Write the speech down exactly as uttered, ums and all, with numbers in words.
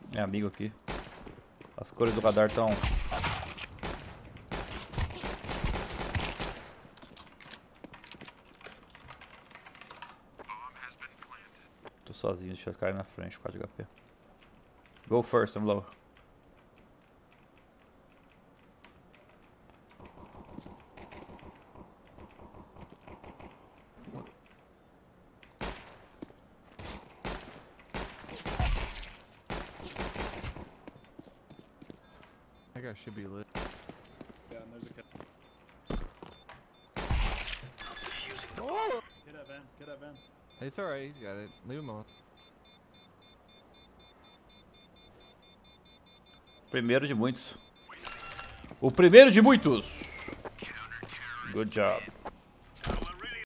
É amigo aqui. As cores do radar estão... Tô sozinho, deixa os caras na frente, quatro de H P. Go first, I'm low. That guy should be lit. Yeah, and there's a kid. Oh! Get that van, get that van. It's alright, he's got it. Leave him alone. Primeiro de muitos. O primeiro de muitos. Good job.